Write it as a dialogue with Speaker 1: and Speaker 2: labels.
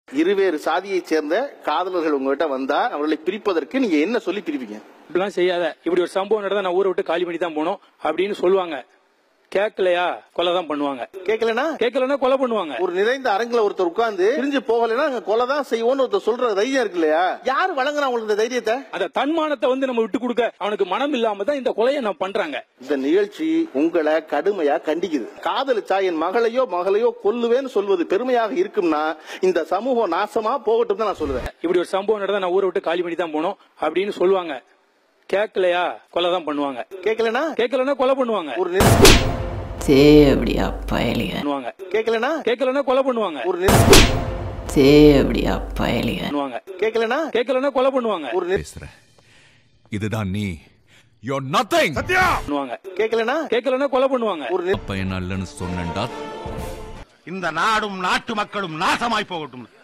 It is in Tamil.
Speaker 1: இருவேறு சாதியை சேர்ந்த காதலர்கள் உங்ககிட்ட வந்தா அவர்களை பிரிப்பதற்கு நீங்க என்ன சொல்லி பிரிப்பீங்க?
Speaker 2: இப்படிலாம் செய்யாத, இப்படி ஒரு சம்பவம் நடந்தா நான் ஊரை விட்டு காலி பண்ணி தான் போனோம் அப்படின்னு சொல்லுவாங்க. கேட்கலையா கொலை தான் பண்ணுவாங்க. கேட்கலன்னா கொலை பண்ணுவாங்க.
Speaker 1: ஒரு நிறைந்த அரங்குல ஒருத்தர் உட்கார்ந்து பிரிஞ்சு போகலைன்னா கொலை தான் செய்வோம்னு ஒருத்தர் சொல்ற தைரியம் இருக்கு இல்லையா? யாரு வழங்குறா உங்களுக்கு இந்த தைரியத்தை?
Speaker 2: அந்த தன்மானத்தை நம்ம விட்டு கொடுக்க அவனுக்கு மனம் இல்லாம தான் இந்த கொலையை நான் பண்றாங்க.
Speaker 1: இந்த நிகழ்ச்சி உங்களை கடுமையா கண்டிக்குது. காதலிச்சா என் மகளையோ கொல்லுவேன்னு சொல்வது பெருமையாக இருக்கும்னா இந்த சமூகம் நாசமா போகட்டும் தான் நான் சொல்லுவேன்.
Speaker 2: இப்படி ஒரு சம்பவம் நடந்தா நான் ஊரை விட்டு காலி பண்ணி தான் போனோம் அப்படின்னு சொல்லுவாங்க. கேட்கலையா கொலை தான் பண்ணுவாங்க. கேட்கலன்னா கொலை பண்ணுவாங்க.
Speaker 1: ஒரு
Speaker 3: தேவடியா பயலிக
Speaker 2: கேட்கலன்னா கொலை பண்ணுவாங்க.
Speaker 1: ஒரு
Speaker 3: தேவடியா பயலிக
Speaker 2: கேட்கலன்னா கொலை பண்ணுவாங்க.
Speaker 1: ஒரு
Speaker 4: இதுதான் நீ you're nothing
Speaker 2: சத்யா கேட்கலன்னா கொலை பண்ணுவாங்க.
Speaker 4: ஒரு பையன் அல்லன்னு சொன்னேன்டா.
Speaker 5: இந்த நாடும் நாட்டு மக்களும் நாசமாய் போகட்டும்.